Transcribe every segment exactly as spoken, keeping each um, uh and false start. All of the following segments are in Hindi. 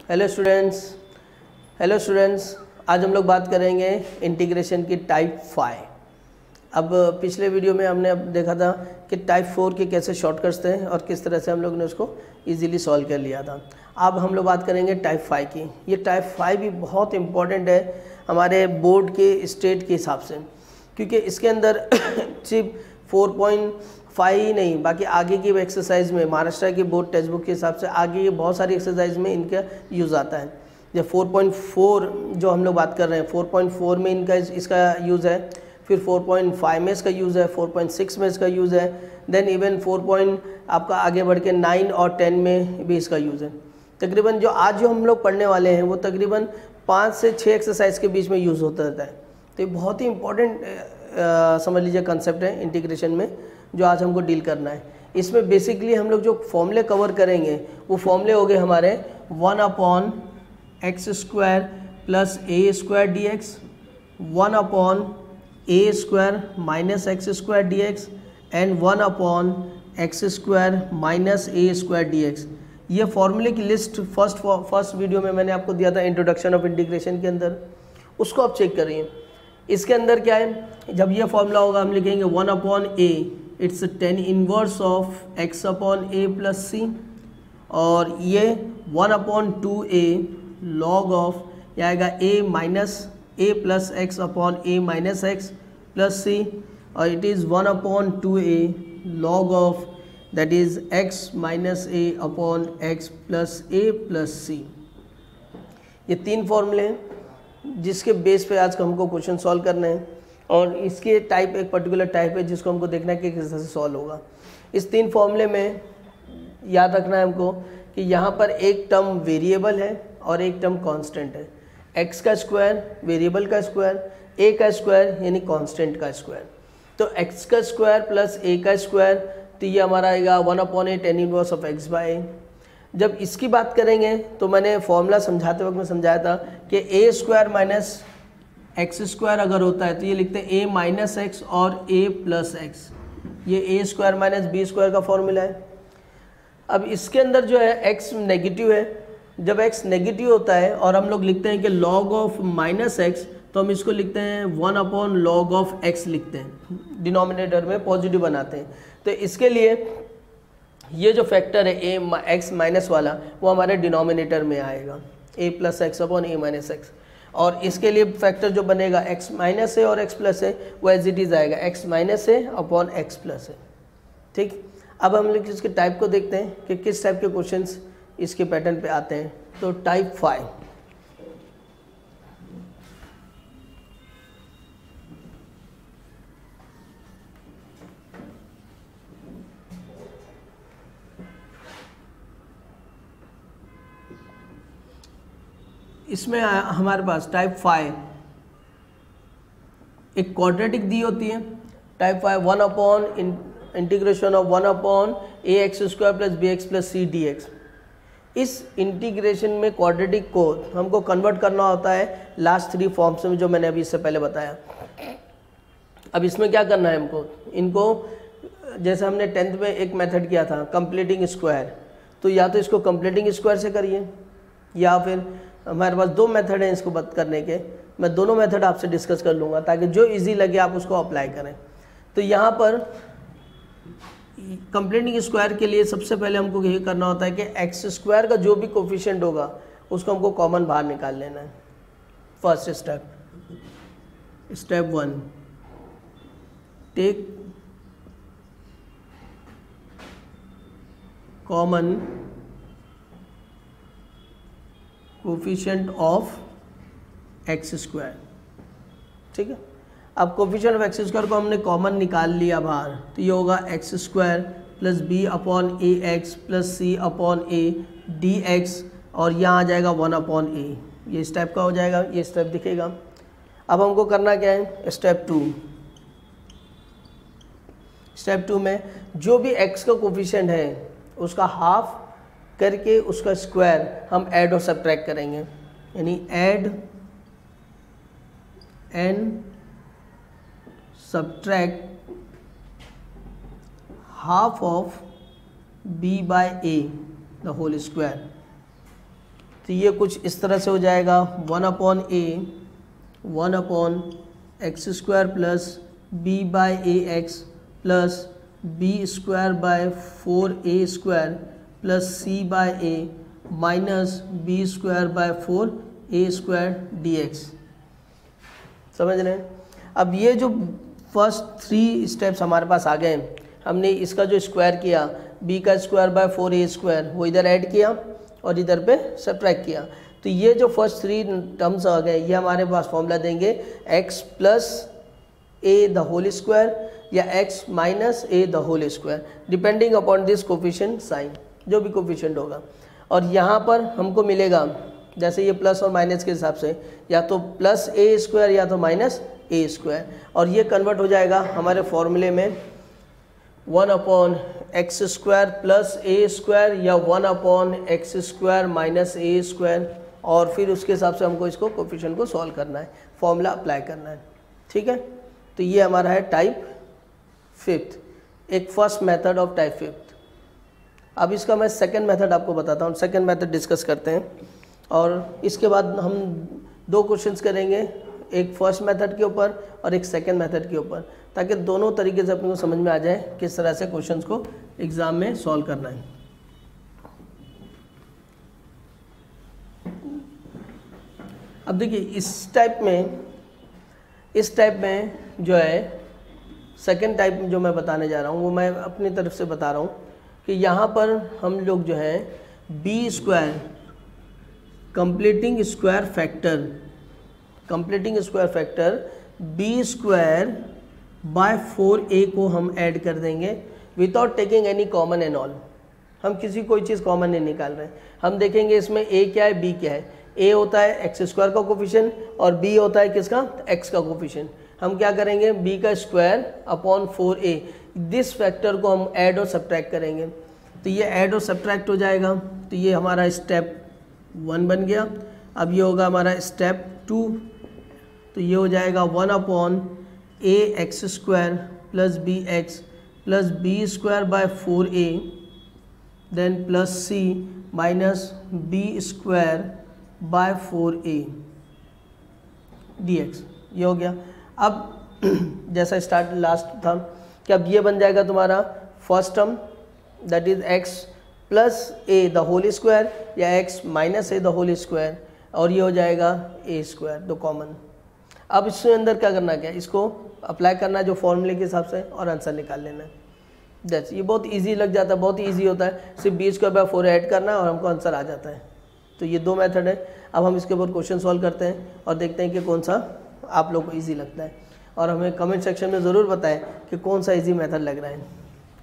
हेलो स्टूडेंट्स हेलो स्टूडेंट्स आज हम लोग बात करेंगे इंटीग्रेशन की टाइप फाइव। अब पिछले वीडियो में हमने अब देखा था कि टाइप फोर के कैसे शॉर्टकट्स थे और किस तरह से हम लोग ने उसको इजीली सॉल्व कर लिया था। अब हम लोग बात करेंगे टाइप फाइव की। ये टाइप फाइव भी बहुत इंपॉर्टेंट है हमारे बोर्ड के स्टेट के हिसाब से, क्योंकि इसके अंदर सिर्फ फोर पॉइंट फाइव ही नहीं, बाकी आगे की एक्सरसाइज में महाराष्ट्र की बोर्ड टेक्स्ट बुक के हिसाब से आगे ये बहुत सारी एक्सरसाइज में इनका यूज़ आता है। जब फोर पॉइंट फोर जो हम लोग बात कर रहे हैं, फोर पॉइंट फोर में इनका इसका यूज़ है, फिर फोर पॉइंट फाइव में इसका यूज़ है, फोर पॉइंट सिक्स में इसका यूज़ है, देन इवन फोर पॉइंट आपका आगे बढ़ के नाइन और टेन में भी इसका यूज़ है। तकरीबन जो आज जो हम लोग पढ़ने वाले हैं वो तकरीबन पाँच से छः एक्सरसाइज के बीच में यूज़ होता रहता है। तो ये बहुत ही इंपॉर्टेंट समझ लीजिए कंसेप्ट है इंटीग्रेशन में जो आज हमको डील करना है। इसमें बेसिकली हम लोग जो फॉर्मूले कवर करेंगे वो फॉर्मूले हो गए हमारे one upon x square plus a square d x, one upon a square minus x square d x and one upon x square minus a square d x. ये फॉर्मूले की लिस्ट फर्स्ट फर्स्ट वीडियो में मैंने आपको दिया था इंट्रोडक्शन ऑफ इंटीग्रेशन के अंदर, उसको आप चेक करिए। इसके अंदर क्या है, जब ये फॉर्मूला होगा हम लिखेंगे one upon a, it's tan inverse of x upon a plus c, और ये one upon two a log of यह आएगा a minus a plus x upon a minus x plus c, और it is one upon two a log of that is x minus a upon x plus a plus c. ये तीन फॉर्मूले हैं जिसके बेस पे आज हमको क्वेश्चन सॉल्व करने हैं, और इसके टाइप एक पर्टिकुलर टाइप है जिसको हमको देखना है कि किस तरह से सॉल्व होगा। इस तीन फॉर्मूले में याद रखना है हमको कि यहाँ पर एक टर्म वेरिएबल है और एक टर्म कांस्टेंट है। एक्स का स्क्वायर वेरिएबल का स्क्वायर, ए का स्क्वायर यानी कांस्टेंट का स्क्वायर। तो एक्स का स्क्वायर प्लस ए का स्क्वायर, तो ये हमारा आएगा one upon a tan inverse of x by a. जब इसकी बात करेंगे तो मैंने फॉर्मूला समझाते वक्त में समझाया था कि a square minus x square अगर होता है तो ये लिखते हैं ए माइनस एक्स और ए प्लस एक्स। ये a square minus b square का फॉर्मूला है। अब इसके अंदर जो है एक्स नेगेटिव है, जब एक्स नेगेटिव होता है और हम लोग लिखते हैं कि लॉग ऑफ माइनस एक्स, तो हम इसको लिखते हैं one upon log of x लिखते हैं, डिनोमिनेटर में पॉजिटिव बनाते हैं। तो इसके लिए ये जो फैक्टर है ए एक्स माइनस वाला वो हमारे डिनोमिनेटर में आएगा, a plus x upon a minus x. और इसके लिए फैक्टर जो बनेगा एक्स माइनस है और एक्स प्लस है वो एज इट इज़ आएगा एक्स माइनस है अपॉन एक्स प्लस है। ठीक, अब हम लोग इसके टाइप को देखते हैं कि किस टाइप के क्वेश्चंस इसके पैटर्न पे आते हैं। तो टाइप फाइव, इसमें हमारे पास टाइप फाइव एक क्वाड्रेटिक दी होती है। Type five one upon integration of one upon a x square plus b x plus c d x. इस इंटीग्रेशन में क्वाड्रेटिक को हमको कन्वर्ट करना होता है लास्ट थ्री फॉर्म्स में जो मैंने अभी इससे पहले बताया। अब इसमें क्या करना है हमको, इनको जैसे हमने टेंथ में एक मेथड किया था कंप्लीटिंग स्क्वायर, तो या तो इसको कंप्लीटिंग स्क्वायर से करिए या फिर हमारे पास दो मेथड हैं इसको बात करने के। मैं दोनों मेथड आपसे डिस्कस कर लूँगा ताकि जो इजी लगे आप उसको अप्लाई करें। तो यहाँ पर कंप्लीटिंग स्क्वायर के लिए सबसे पहले हमको ये करना होता है कि एक्स स्क्वायर का जो भी कोफिशिएंट होगा उसको हमको कॉमन बाहर निकाल लेना है। First step, step one, take common coefficient of x square. ठीक है, अब कोफिशिएंट ऑफ एक्स स्क्वायर को हमने कॉमन निकाल लिया बाहर, तो ये होगा x square plus b upon a x plus c upon a d x, और यहाँ आ जाएगा वन अपॉन ए। ये इस टाइप का हो जाएगा, ये स्टेप दिखेगा। अब हमको करना क्या है, स्टेप टू। स्टेप टू में जो भी एक्स का कोफिशिएंट है उसका हाफ करके उसका स्क्वायर हम ऐड और सब्ट्रैक्ट करेंगे, यानी add and subtract half of b by a the whole square। तो ये कुछ इस तरह से हो जाएगा, one upon a one upon x square plus b by a x plus b square by four a square plus c by a minus b square by four a square d x. समझ रहे हैं? अब ये जो फर्स्ट थ्री स्टेप्स हमारे पास आ गए, हमने इसका जो स्क्वायर किया b का square by four a square वो इधर ऐड किया और इधर पे सब्ट्रैक्ट किया, तो ये जो फर्स्ट थ्री टर्म्स आ गए ये हमारे पास फॉर्मूला देंगे x plus a the whole square या x minus a the whole square depending upon this coefficient sign, जो भी कोफिशिएंट होगा। और यहाँ पर हमको मिलेगा जैसे ये प्लस और माइनस के हिसाब से या तो प्लस ए स्क्वायर या तो माइनस ए स्क्वायर, और ये कन्वर्ट हो जाएगा हमारे फॉर्मूले में one upon x square plus a square या one upon x square minus a square, और फिर उसके हिसाब से हमको इसको कोफिशिएंट को सॉल्व करना है, फॉर्मूला अप्लाई करना है। ठीक है, तो ये हमारा है टाइप फिफ्थ, एक first method of type fifth. अब इसका मैं सेकंड मेथड आपको बताता हूँ, सेकंड मेथड डिस्कस करते हैं, और इसके बाद हम दो क्वेश्चंस करेंगे, एक फर्स्ट मेथड के ऊपर और एक सेकंड मेथड के ऊपर, ताकि दोनों तरीके से अपने को समझ में आ जाए किस तरह से क्वेश्चंस को एग्ज़ाम में सॉल्व करना है। अब देखिए इस टाइप में इस टाइप में जो है सेकंड टाइप जो मैं बताने जा रहा हूँ वो मैं अपनी तरफ से बता रहा हूँ कि यहाँ पर हम लोग जो है b square completing square factor completing square factor b square by four a को हम ऐड कर देंगे without taking any common and all. हम किसी कोई चीज़ कॉमन नहीं निकाल रहे हैं, हम देखेंगे इसमें ए क्या है बी क्या है। ए होता है एक्स स्क्वायर का कोफिशिएंट और बी होता है किसका, एक्स का कोफिशिएंट। हम क्या करेंगे बी का square upon four a, this factor को हम ऐड और सब्ट्रैक्ट करेंगे, तो ये ऐड और सब्ट्रैक्ट हो जाएगा, तो ये हमारा स्टेप वन बन गया। अब ये होगा हमारा स्टेप टू, तो ये हो जाएगा one upon a x square plus b x plus b square by four a then plus c minus b square by four a d x, ये हो गया। अब जैसा स्टार्ट लास्ट था कि अब ये बन जाएगा तुम्हारा first term that is x plus a the whole square या x minus a the whole square, और ये हो जाएगा ए स्क्वायर दो कॉमन। अब इसके अंदर क्या करना, क्या इसको अप्लाई करना है जो फॉर्मूले के हिसाब से और आंसर निकाल लेना है। दैट्स, ये बहुत इजी लग जाता है, बहुत इजी होता है, सिर्फ b square by four add करना और हमको आंसर आ जाता है। तो ये दो मेथड है। अब हम इसके ऊपर क्वेश्चन सॉल्व करते हैं और देखते हैं कि कौन सा आप लोग को ईजी लगता है, और हमें कमेंट सेक्शन में ज़रूर बताएं कि कौन सा ईजी मेथड लग रहा है।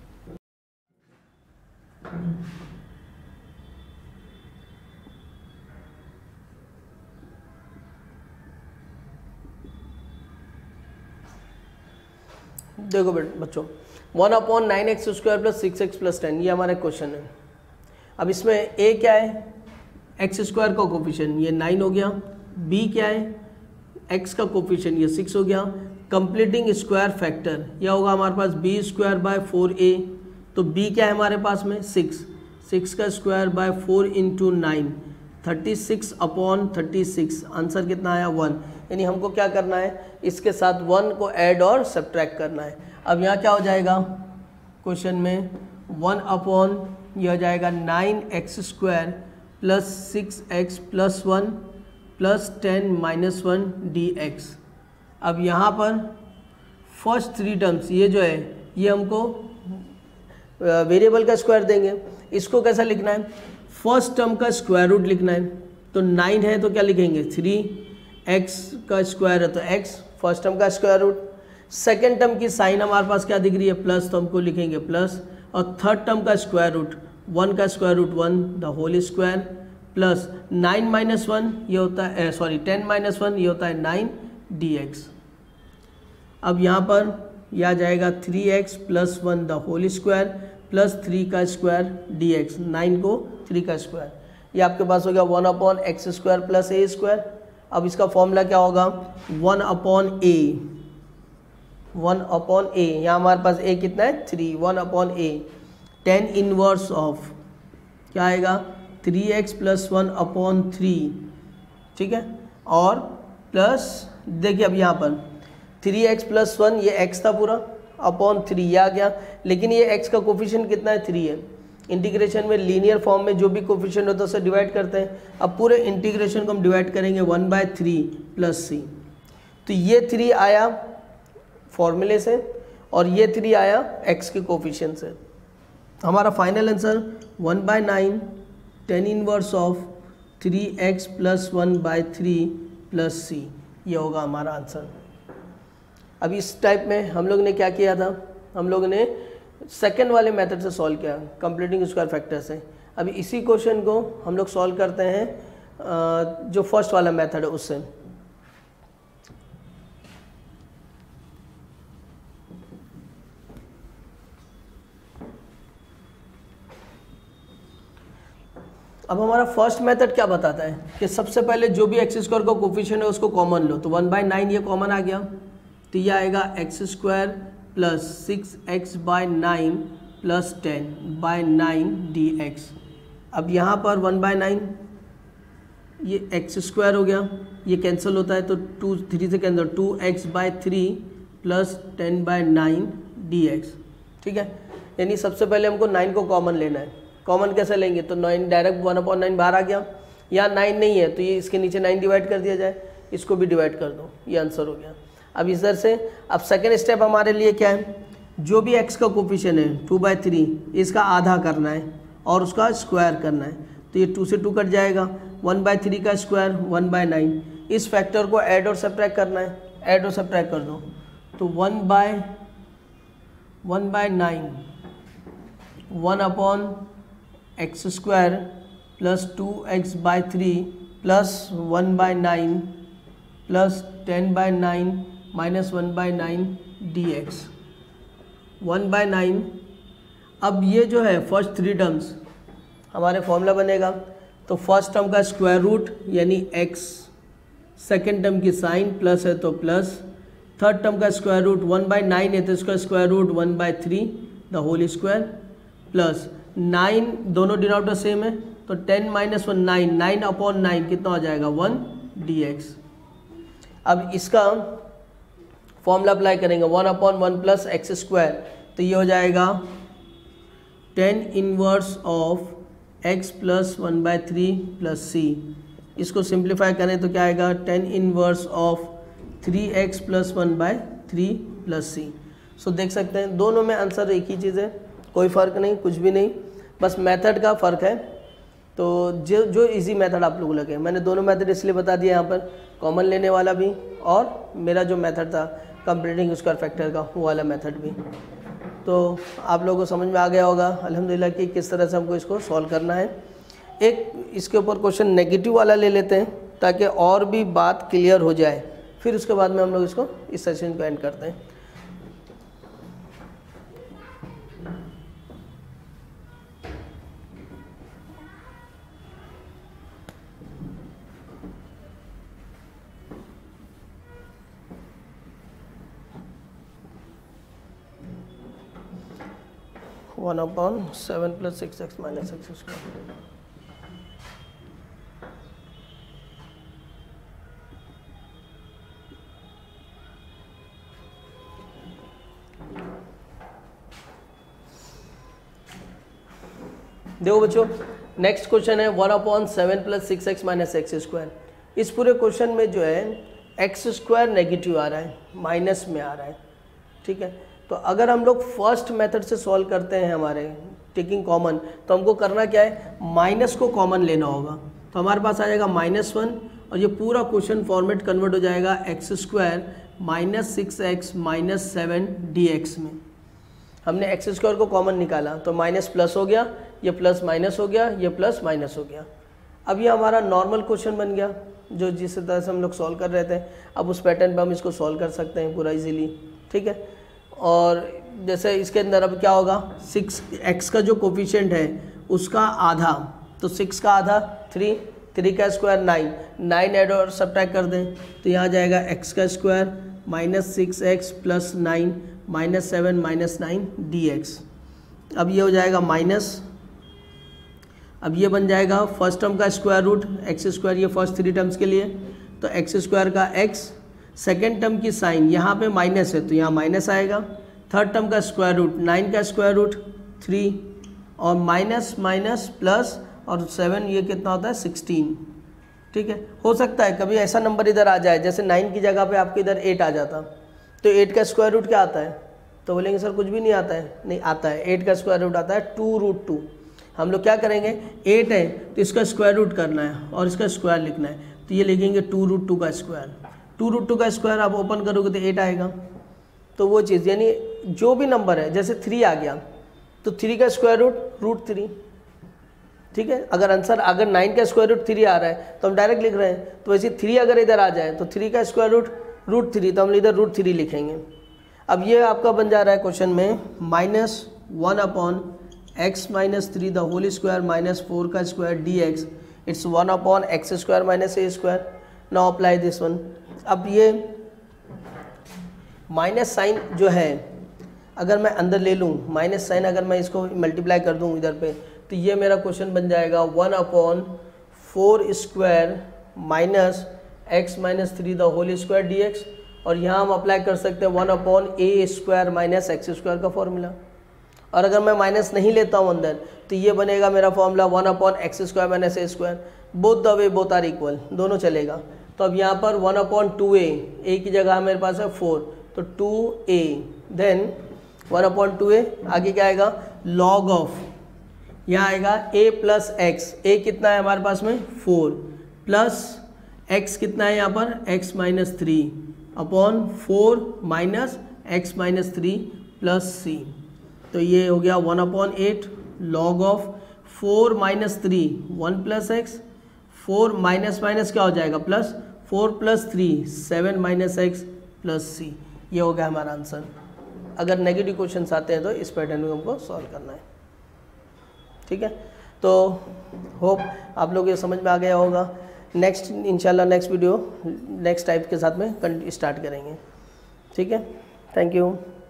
देखो बेट बच्चों, one upon nine x square plus six x plus ten, ये हमारा क्वेश्चन है। अब इसमें ए क्या है, एक्स स्क्वायर का कोफिशिएंट ये नाइन हो गया, बी क्या है एक्स का कोफिशिएंट ये सिक्स हो गया, कंप्लीटिंग स्क्वायर फैक्टर यह होगा हमारे पास b square by four a, तो बी क्या है हमारे पास में सिक्स, सिक्स का square by four into nine, thirty six upon thirty six, answer कितना आया वन। यानी हमको क्या करना है, इसके साथ वन को ऐड और सब्ट्रैक्ट करना है। अब यहाँ क्या हो जाएगा क्वेश्चन में, वन अपॉन ये हो जाएगा nine x square plus six x plus one plus ten minus one d x. अब यहाँ पर फर्स्ट थ्री टर्म्स ये जो है ये हमको वेरिएबल का स्क्वायर देंगे। इसको कैसा लिखना है, फर्स्ट टर्म का स्क्वायर रूट लिखना है, तो नाइन है तो क्या लिखेंगे थ्री, एक्स का स्क्वायर है तो एक्स फर्स्ट टर्म का स्क्वायर रूट, सेकेंड टर्म की साइन हमारे पास क्या दिख रही है प्लस, तो हमको लिखेंगे प्लस, और थर्ड टर्म का स्क्वायर रूट वन का square root one the whole square plus nine minus one ये होता है सॉरी टेन माइनस वन ये होता है नाइन डी एक्स। अब यहाँ पर यह आ जाएगा three x plus one the whole square plus three का स्क्वायर डी एक्स, नाइन को थ्री का स्क्वायर, ये आपके पास हो गया one upon x square plus a square. अब इसका फॉर्मूला क्या होगा, one upon a, one upon a, यहाँ हमारे पास ए कितना है three, one upon a, tan inverse of क्या आएगा three x plus one upon three, ठीक है, और प्लस देखिए अब यहाँ पर थ्री एक्स प्लस वन, ये एक्स था पूरा, अपॉन थ्री ये आ गया, लेकिन ये एक्स का कोफिशिएंट कितना है, थ्री है। इंटीग्रेशन में लीनियर फॉर्म में जो भी कोफिशिएंट होता है उसे डिवाइड करते हैं। अब पूरे इंटीग्रेशन को हम डिवाइड करेंगे one by three plus c, तो ये थ्री आया फॉर्मूले से और ये थ्री आया एक्स के कोफिशिएंट से। हमारा final answer one by nine tan inverse of three x plus one by three plus c, ये होगा हमारा आंसर। अब इस टाइप में हम लोग ने क्या किया था, हम लोग ने सेकेंड वाले मेथड से सॉल्व किया, कंप्लीटिंग स्क्वायर फैक्टर से। अभी इसी क्वेश्चन को हम लोग सॉल्व करते हैं जो फर्स्ट वाला मेथड है उससे। अब हमारा फर्स्ट मेथड क्या बताता है कि सबसे पहले जो भी एक्स स्क्वायर का कोफिशिएंट है उसको कॉमन लो, तो वन बाय नाइन ये कॉमन आ गया, तो ये आएगा x square plus six x by nine plus ten by nine d x. अब यहाँ पर वन बाय नाइन ये एक्स स्क्वायर हो गया, ये कैंसिल होता है तो टू थ्री से cancel, two x by three plus ten by nine d x, ठीक है। यानी सबसे पहले हमको नाइन को कॉमन लेना है। कॉमन कैसे लेंगे, तो nine direct one upon nine बाहर आ गया, यहाँ नाइन नहीं है तो ये इसके नीचे नाइन डिवाइड कर दिया जाए, इसको भी डिवाइड कर दो, ये आंसर हो गया। अब इधर से अब सेकेंड स्टेप हमारे लिए क्या है, जो भी एक्स का कोफिशिएंट है टू बाई थ्री इसका आधा करना है और उसका स्क्वायर करना है, तो ये टू से टू कट जाएगा, वन बाई थ्री का स्क्वायर वन बाय नाइन, इस फैक्टर को ऐड और सब्ट्रैक्ट करना है, ऐड और सब्ट्रैक्ट कर दो, तो one by one by nine one upon x square plus two x by three plus one by nine plus ten by nine minus one by nine d x, one by nine. अब ये जो है फर्स्ट थ्री टर्म्स हमारे फॉर्मूला बनेगा, तो फर्स्ट टर्म का स्क्वायर रूट यानी एक्स, सेकेंड टर्म की साइन प्लस है तो प्लस, थर्ड टर्म का square root one by nine है तो इसका square root one by three the whole square plus nine, दोनों डिनोमिनेटर सेम है तो ten minus one nine, nine upon nine कितना हो जाएगा वन डी एक्स। अब इसका फॉर्मूला अप्लाई करेंगे one upon one plus x square, तो ये हो जाएगा ten inverse of x plus one by three plus c. इसको सिंप्लीफाई करें तो क्या आएगा, tan inverse of three x plus one by three plus c. So देख सकते हैं दोनों में आंसर एक ही चीज़ है, कोई फ़र्क नहीं, कुछ भी नहीं, बस मेथड का फ़र्क है। तो जो जो इजी मेथड आप लोगों लगे, मैंने दोनों मेथड इसलिए बता दिया यहाँ पर, कॉमन लेने वाला भी और मेरा जो मेथड था कंप्लीटिंग स्क्वायर फैक्टर का वो वाला मेथड भी। तो आप लोगों को समझ में आ गया होगा अल्हम्दुलिल्लाह कि किस तरह से हमको इसको सॉल्व करना है। एक इसके ऊपर क्वेश्चन नेगेटिव वाला ले लेते हैं ताकि और भी बात क्लियर हो जाए, फिर उसके बाद में हम लोग इसको इस सेशन को एंड करते हैं। One upon seven plus six x minus x square. देखो बच्चों नेक्स्ट क्वेश्चन है one upon seven plus six x minus x square. इस पूरे क्वेश्चन में जो है एक्स स्क्वायर नेगेटिव आ रहा है, माइनस में आ रहा है, ठीक है। तो अगर हम लोग फर्स्ट मेथड से सॉल्व करते हैं हमारे टेकिंग कॉमन, तो हमको करना क्या है, माइनस को कॉमन लेना होगा, तो हमारे पास आ जाएगा माइनस वन और ये पूरा क्वेश्चन फॉर्मेट कन्वर्ट हो जाएगा x square minus six x minus seven d x में। हमने एक्स स्क्वायर को कॉमन निकाला तो माइनस प्लस हो गया, ये प्लस माइनस हो गया, ये प्लस माइनस हो गया। अब ये हमारा नॉर्मल क्वेश्चन बन गया जो जिस तरह से हम लोग सॉल्व कर रहे थे। अब उस पैटर्न पे हम इसको सॉल्व कर सकते हैं पूरा इजीली, ठीक है। और जैसे इसके अंदर अब क्या होगा, सिक्स एक्स का जो कोफिशिएंट है उसका आधा, तो सिक्स का आधा थ्री, थ्री का स्क्वायर नाइन, नाइन ऐड और सब्ट्रैक्ट कर दें तो यहाँ जाएगा एक्स का square minus six x plus nine minus seven minus nine d x. अब ये हो जाएगा माइनस अब ये बन जाएगा फर्स्ट टर्म का स्क्वायर रूट एक्स स्क्वायर, ये फर्स्ट थ्री टर्म्स के लिए, तो एक्स स्क्वायर का एक्स, सेकेंड टर्म की साइन यहाँ पे माइनस है तो यहाँ माइनस आएगा, थर्ड टर्म का स्क्वायर रूट नाइन का स्क्वायर रूट थ्री, और माइनस माइनस प्लस और सेवन, ये कितना होता है सिक्सटीन। ठीक है, हो सकता है कभी ऐसा नंबर इधर आ जाए जैसे नाइन की जगह पे आपके इधर एट आ जाता, तो एट का स्क्वायर रूट क्या आता है, तो बोलेंगे सर कुछ भी नहीं आता है, नहीं आता है, एट का स्क्वायर रूट आता है टू रूट टू। हम लोग क्या करेंगे, एट है तो इसका स्क्वायर रूट करना है और इसका स्क्वायर लिखना है, तो ये लिखेंगे टू रूट टू का स्क्वायर। टू रूट टू का स्क्वायर आप ओपन करोगे तो एट आएगा। तो वो चीज़ यानी जो भी नंबर है, जैसे थ्री आ गया तो थ्री का स्क्वायर रूट रूट थ्री। ठीक है, अगर आंसर अगर नाइन का स्क्वायर रूट थ्री आ रहा है तो हम डायरेक्ट लिख रहे हैं, तो वैसे थ्री अगर इधर आ जाए तो थ्री का स्क्वायर रूट रूट थ्री, तो हम इधर रूट थ्री लिखेंगे। अब ये आपका बन जा रहा है क्वेश्चन में minus one upon x minus three the whole square minus four का square d x, it's one upon x square minus a square. Now apply this one. अब ये माइनस साइन जो है अगर मैं अंदर ले लूँ, माइनस साइन अगर मैं इसको मल्टीप्लाई कर दूँ इधर पे, तो ये मेरा क्वेश्चन बन जाएगा one upon four square minus x minus three the whole square d x, और यहाँ हम अप्लाई कर सकते हैं one upon a square minus x square का फॉर्मूला। और अगर मैं माइनस नहीं लेता हूँ अंदर तो ये बनेगा मेरा formula one upon x square minus a square, both the way both are equal, दोनों चलेगा। तो अब यहाँ पर one upon two a, a की जगह मेरे पास है फोर, तो two a, then one upon two a, आगे क्या आएगा लॉग ऑफ, यहाँ आएगा a प्लस एक्स, ए कितना है हमारे पास में फोर, प्लस x कितना है यहाँ पर x minus three upon four minus x minus three plus c. तो ये हो गया one upon eight log of four minus three one plus x, four minus minus क्या हो जाएगा plus, four plus three seven minus x plus c. ये हो गया हमारा आंसर। अगर नेगेटिव क्वेश्चंस आते हैं तो इस पैटर्न में हमको सॉल्व करना है। ठीक है, तो होप आप लोग ये समझ में आ गया होगा। नेक्स्ट इंशाल्लाह नेक्स्ट वीडियो नेक्स्ट टाइप के साथ में स्टार्ट करेंगे। ठीक है, थैंक यू।